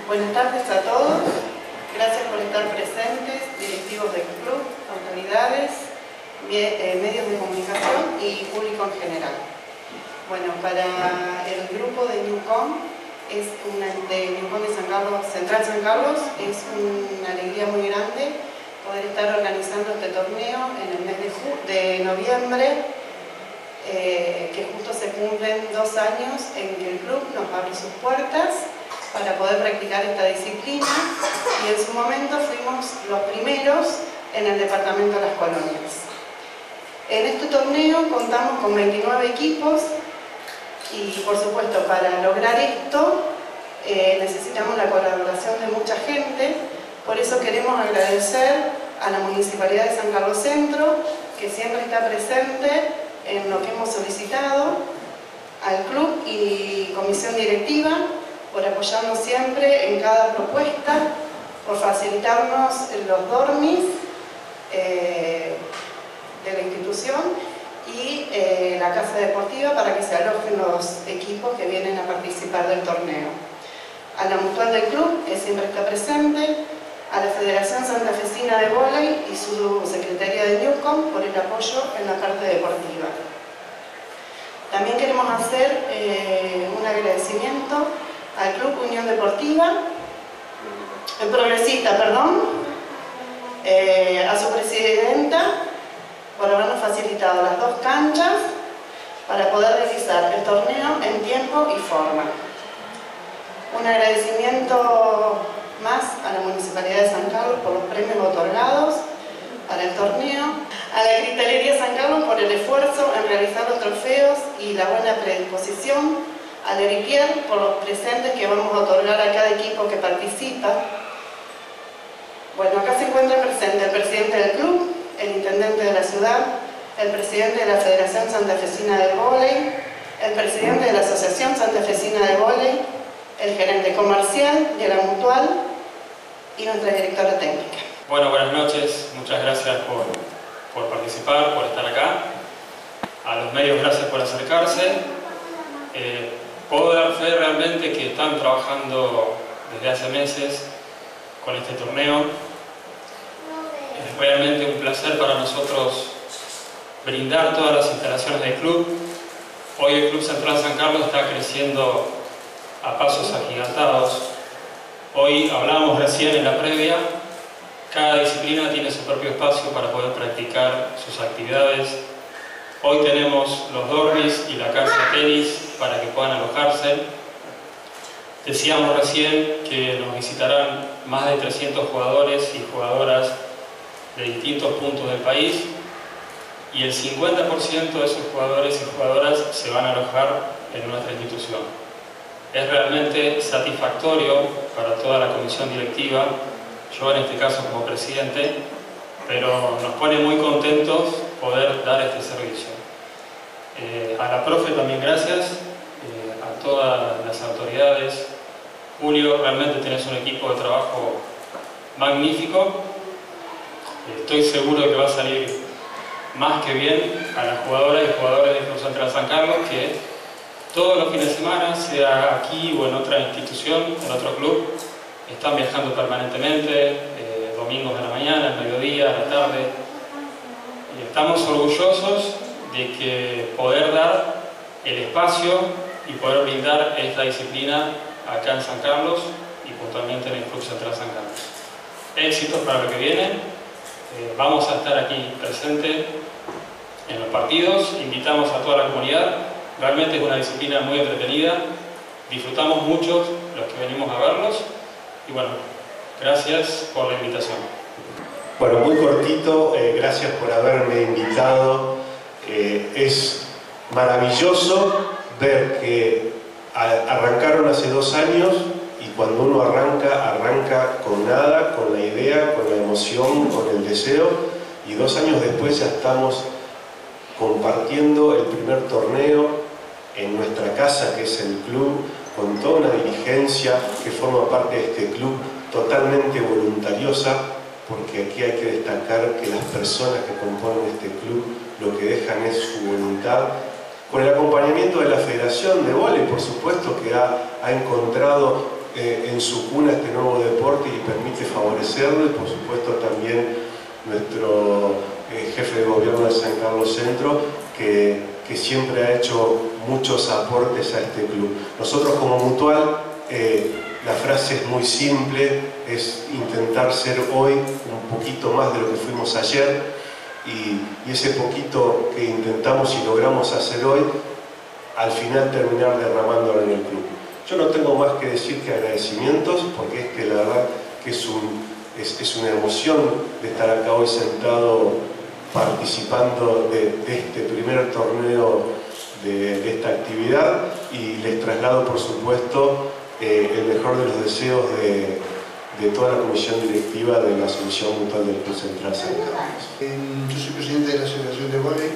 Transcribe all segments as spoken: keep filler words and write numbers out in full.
Buenas tardes a todos. Gracias por estar presentes, directivos del club, autoridades, medios de comunicación y público en general. Bueno, para el grupo de Newcom, es una, de Newcom de San Carlos, Central San Carlos, es una alegría muy grande poder estar organizando este torneo en el mes de, de noviembre, eh, que justo se cumplen dos años en que el club nos abre sus puertas para poder practicar esta disciplina, y en su momento fuimos los primeros en el departamento de las colonias. En este torneo contamos con veintinueve equipos y, por supuesto, para lograr esto eh, necesitamos la colaboración de mucha gente. Por eso queremos agradecer a la Municipalidad de San Carlos Centro, que siempre está presente en lo que hemos solicitado, al club y comisión directiva, por apoyarnos siempre en cada propuesta, por facilitarnos los dormis eh, de la institución y eh, la casa deportiva para que se alojen los equipos que vienen a participar del torneo. A la mutual del club, que siempre está presente, a la Federación Santafesina de Vóley y su Secretaría de Newcom por el apoyo en la parte deportiva. También queremos hacer eh, un agradecimiento al Club Unión Deportiva, el Progresista, perdón, eh, a su presidenta por habernos facilitado las dos canchas para poder realizar el torneo en tiempo y forma. Un agradecimiento más a la Municipalidad de San Carlos por los premios otorgados para el torneo, a la Cristalería San Carlos por el esfuerzo en realizar los trofeos y la buena predisposición, a Leripier por los presentes que vamos a otorgar a cada equipo que participa. Bueno, acá se encuentra presente el presidente del club, el intendente de la ciudad, el presidente de la Federación Santafesina de Vóley, el presidente de la Asociación Santafesina de Vóley, el gerente comercial de la mutual y nuestra directora técnica. Bueno, buenas noches, muchas gracias por, por participar, por estar acá. A los medios, gracias por acercarse. Eh, puedo dar fe realmente que están trabajando desde hace meses con este torneo. Es realmente un placer para nosotros brindar todas las instalaciones del club. Hoy el Club Central San Carlos está creciendo a pasos agigantados. Hoy hablamos recién en la previa, cada disciplina tiene su propio espacio para poder practicar sus actividades. Hoy tenemos los dormis y la cancha de tenis para que puedan alojarse. Decíamos recién que nos visitarán más de trescientos jugadores y jugadoras de distintos puntos del país, y el cincuenta por ciento de esos jugadores y jugadoras se van a alojar en nuestra institución. Es realmente satisfactorio para toda la comisión directiva, yo en este caso como presidente, pero nos pone muy contentos poder dar este servicio. Eh, a la profe también gracias, eh, a todas las autoridades. Julio, realmente tenés un equipo de trabajo magnífico. Estoy seguro de que va a salir más que bien a las jugadoras y jugadores del Club Central San Carlos, que todos los fines de semana, sea aquí o en otra institución, en otro club, están viajando permanentemente, eh, domingos a la mañana, al mediodía, a la tarde. Y estamos orgullosos de que poder dar el espacio y poder brindar esta disciplina acá en San Carlos y puntualmente en el Club Central San Carlos. Éxitos para lo que viene. Eh, vamos a estar aquí presentes en los partidos, invitamos a toda la comunidad. Realmente es una disciplina muy entretenida, disfrutamos mucho los que venimos a verlos, y bueno, gracias por la invitación. Bueno, muy cortito, eh, gracias por haberme invitado. Eh, es maravilloso ver que a, arrancaron hace dos años, y cuando uno arranca, arranca con nada, con la idea, con la emoción, con el deseo, y dos años después ya estamos compartiendo el primer torneo en nuestra casa, que es el club, con toda una dirigencia que forma parte de este club, totalmente voluntariosa, porque aquí hay que destacar que las personas que componen este club lo que dejan es su voluntad, con el acompañamiento de la Federación de Vóley, por supuesto, que ha, ha encontrado eh, en su cuna este nuevo deporte y permite favorecerlo, y por supuesto también nuestro eh, jefe de gobierno de San Carlos Centro, que, que siempre ha hecho muchos aportes a este club. Nosotros como Mutual, eh, la frase es muy simple, es intentar ser hoy un poquito más de lo que fuimos ayer, y, y ese poquito que intentamos y logramos hacer hoy, al final terminar derramándolo en el club. Yo no tengo más que decir que agradecimientos, porque es que la verdad que es, un, es, es una emoción de estar acá hoy sentado participando de, de este primer torneo de, de esta actividad, y les traslado por supuesto eh, el mejor de los deseos de, de toda la comisión directiva de la Asociación Mutual del Club Central San Carlos. Eh, yo soy presidente de la Asociación de Vóley.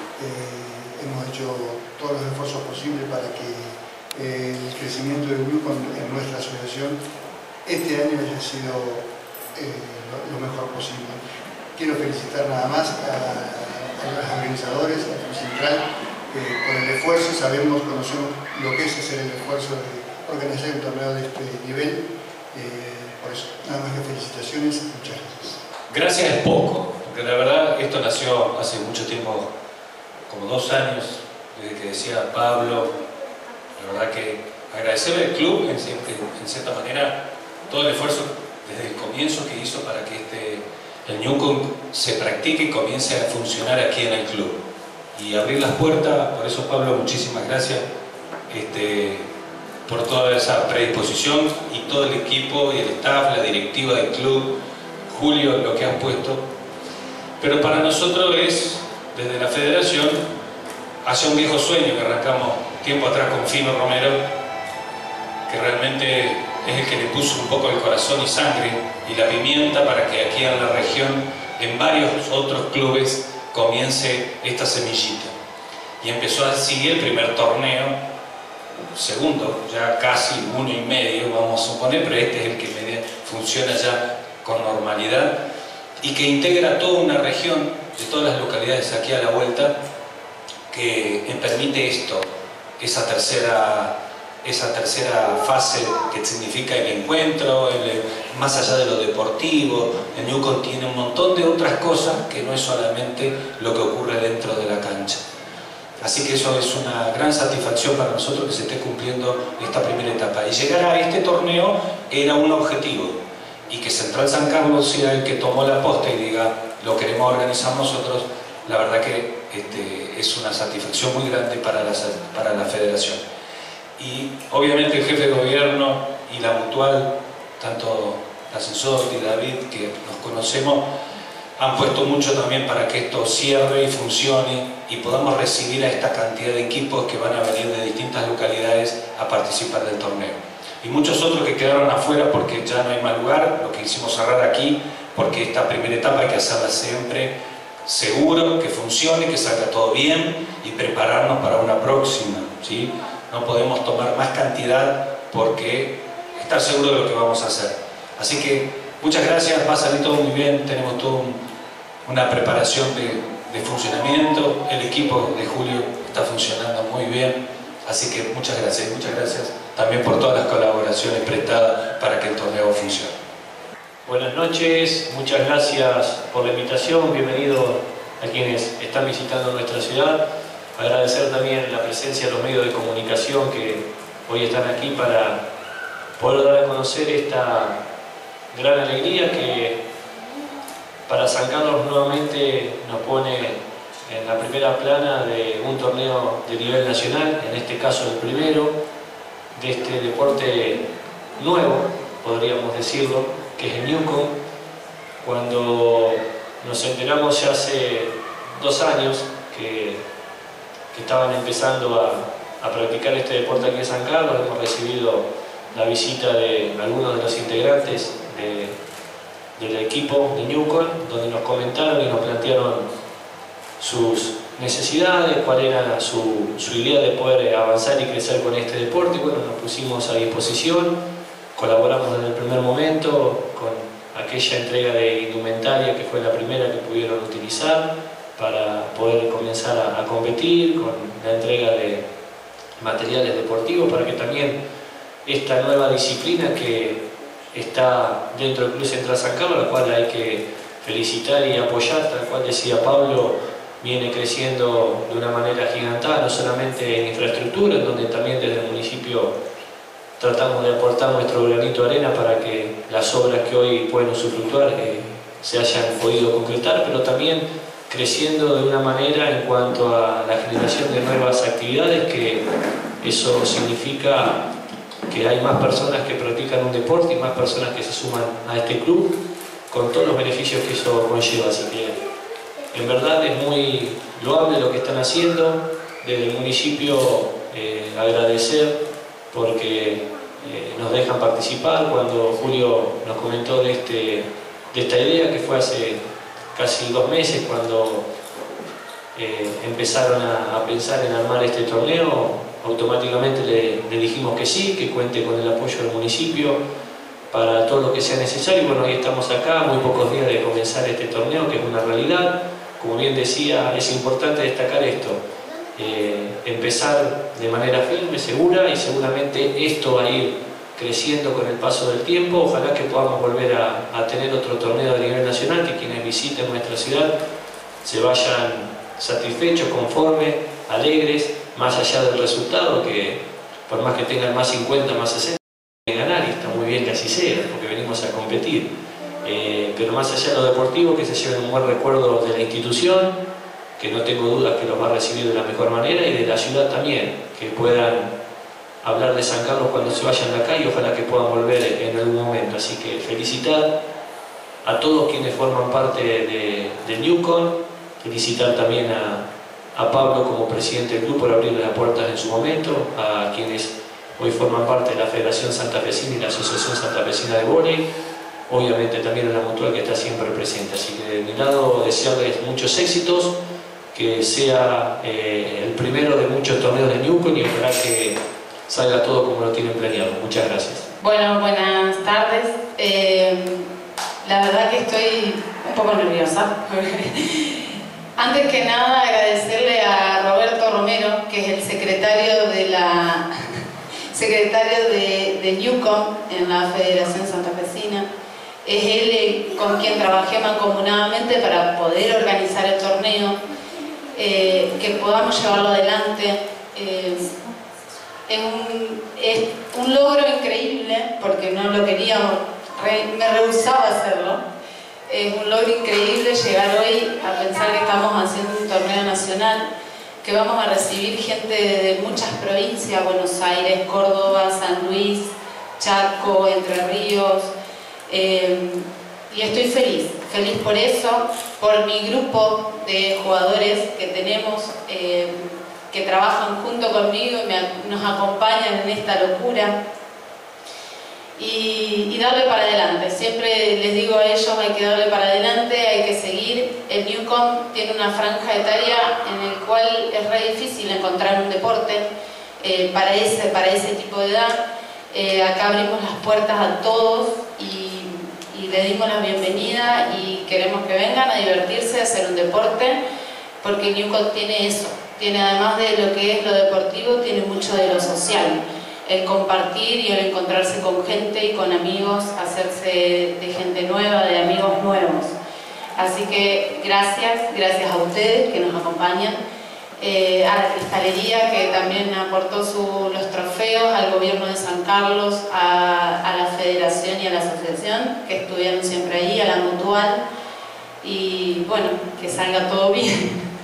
Eh, hemos hecho todos los esfuerzos posibles para que eh, el crecimiento del grupo en, en nuestra asociación este año haya sido eh, lo, lo mejor posible. Quiero felicitar nada más a, a los organizadores, al Club Central, eh, por el esfuerzo. Sabemos, conocemos lo que es hacer el esfuerzo de organizar un torneo de este nivel. Eh, por eso, nada más que felicitaciones, muchas gracias. Gracias es poco, porque la verdad esto nació hace mucho tiempo, como dos años, desde que decía Pablo. La verdad que agradecerle al club, en, en cierta manera, todo el esfuerzo desde el comienzo que hizo para que este, el Newcomb se practique y comience a funcionar aquí en el club. Y abrir las puertas, por eso Pablo, muchísimas gracias este, por toda esa predisposición, y todo el equipo y el staff, la directiva del club, Julio, lo que has puesto. Pero para nosotros es, desde la federación, hacia un viejo sueño que arrancamos tiempo atrás con Fino Romero, que realmente es el que le puso un poco el corazón y sangre y la pimienta para que aquí en la región, en varios otros clubes, comience esta semillita. Y empezó así el primer torneo, segundo, ya casi uno y medio, vamos a suponer, pero este es el que media, funciona ya con normalidad y que integra toda una región de todas las localidades aquí a la vuelta, que permite esto, esa tercera, esa tercera fase que significa el encuentro, el, más allá de lo deportivo. El Newcomb tiene un montón de otras cosas que no es solamente lo que ocurre dentro de la cancha. Así que eso es una gran satisfacción para nosotros, que se esté cumpliendo esta primera etapa. Y llegar a este torneo era un objetivo, y que Central San Carlos sea el que tomó la posta y diga, lo queremos organizar nosotros, la verdad que este, es una satisfacción muy grande para la, para la federación. Y obviamente el jefe de gobierno y la Mutual, tanto Ascensor y David, que nos conocemos, han puesto mucho también para que esto cierre y funcione y podamos recibir a esta cantidad de equipos que van a venir de distintas localidades a participar del torneo. Y muchos otros que quedaron afuera porque ya no hay más lugar, lo que hicimos cerrar aquí, porque esta primera etapa hay que hacerla siempre seguro, que funcione, que salga todo bien y prepararnos para una próxima, ¿sí? No podemos tomar más cantidad porque estar seguro de lo que vamos a hacer. Así que muchas gracias, va a salir todo muy bien, tenemos toda un, una preparación de, de funcionamiento, el equipo de Julio está funcionando muy bien, así que muchas gracias, muchas gracias también por todas las colaboraciones prestadas para que el torneo funcione. Buenas noches, muchas gracias por la invitación, bienvenidos a quienes están visitando nuestra ciudad. Agradecer también la presencia de los medios de comunicación que hoy están aquí para poder dar a conocer esta gran alegría que para San Carlos nuevamente nos pone en la primera plana de un torneo de nivel nacional, en este caso el primero de este deporte nuevo, podríamos decirlo, que es el Newcomb. Cuando nos enteramos ya hace dos años que, que estaban empezando a, a practicar este deporte aquí en San Carlos, hemos recibido la visita de algunos de los integrantes de, del equipo de Newcomb, donde nos comentaron y nos plantearon sus necesidades, cuál era su, su idea de poder avanzar y crecer con este deporte. Bueno, nos pusimos a disposición. Colaboramos desde el primer momento con aquella entrega de indumentaria que fue la primera que pudieron utilizar para poder comenzar a, a competir, con la entrega de materiales deportivos para que también esta nueva disciplina que está dentro del Club Central San Carlos, la cual hay que felicitar y apoyar, tal cual decía Pablo, viene creciendo de una manera gigantada, no solamente en infraestructura, en donde también desde el municipio tratamos de aportar nuestro granito de arena para que las obras que hoy pueden usufructuar eh, se hayan podido concretar, pero también creciendo de una manera en cuanto a la generación de nuevas actividades, que eso significa que hay más personas que practican un deporte y más personas que se suman a este club, con todos los beneficios que eso conlleva. Así que en verdad es muy loable lo que están haciendo. Desde el municipio eh, agradecer porque eh, nos dejan participar. Cuando Julio nos comentó de, este, de esta idea, que fue hace casi dos meses cuando eh, empezaron a, a pensar en armar este torneo, automáticamente le, le dijimos que sí, que cuente con el apoyo del municipio para todo lo que sea necesario. Bueno, hoy estamos acá, muy pocos días de comenzar este torneo, que es una realidad. Como bien decía, es importante destacar esto, eh, empezar de manera firme, segura, y seguramente esto va a ir creciendo con el paso del tiempo. Ojalá que podamos volver a, a tener otro torneo a nivel nacional, que quienes visiten nuestra ciudad se vayan satisfechos, conformes, alegres, más allá del resultado, que por más que tengan más cincuenta, más sesenta, pueden ganar, y está muy bien que así sea, porque venimos a competir. Eh, pero más allá de lo deportivo, que se lleven un buen recuerdo de la institución, que no tengo dudas que los va a recibir de la mejor manera, y de la ciudad también, que puedan hablar de San Carlos cuando se vayan de acá, y ojalá que puedan volver en algún momento. Así que felicitar a todos quienes forman parte de, de Newcon, felicitar también a, a Pablo como presidente del club por abrirle las puertas en su momento, a quienes hoy forman parte de la Federación Santafesina y la Asociación Santafesina de Vóley, obviamente también a la Mutual, que está siempre presente. Así que de mi lado desearles muchos éxitos, que sea eh, el primero de muchos torneos de Newcon, y ojalá que salga todo como lo tienen planeado. Muchas gracias. Bueno, buenas tardes. Eh, la verdad que estoy un poco nerviosa. Antes que nada, agradecerle a Roberto Romero, que es el secretario de la secretario de, de Newcon en la Federación Santafesina. Es él con quien trabajé mancomunadamente para poder organizar el torneo, eh, que podamos llevarlo adelante. Eh, es, un, es un logro increíble, porque no lo queríamos, re, me rehusaba a hacerlo. Es un logro increíble llegar hoy a pensar que estamos haciendo un torneo nacional, que vamos a recibir gente de muchas provincias: Buenos Aires, Córdoba, San Luis, Chaco, Entre Ríos. Eh, y estoy feliz, feliz por eso, por mi grupo de jugadores que tenemos, eh, que trabajan junto conmigo y me, nos acompañan en esta locura. Y, y darle para adelante. Siempre les digo a ellos, hay que darle para adelante, hay que seguir. El Newcon tiene una franja etaria en el cual es re difícil encontrar un deporte eh, para, ese, para ese tipo de edad. Eh, acá abrimos las puertas a todos y, y le dimos la bienvenida, y queremos que vengan a divertirse, a hacer un deporte, porque Newcon tiene eso. Tiene, además de lo que es lo deportivo, tiene mucho de lo social. El compartir y el encontrarse con gente y con amigos, hacerse de gente nueva, de amigos nuevos. Así que gracias, gracias a ustedes que nos acompañan, eh, a la cristalería, que también aportó su, los trofeos, al gobierno de San Carlos, a, a la federación y a la asociación, que estuvieron siempre ahí, a la Mutual, y bueno, que salga todo bien.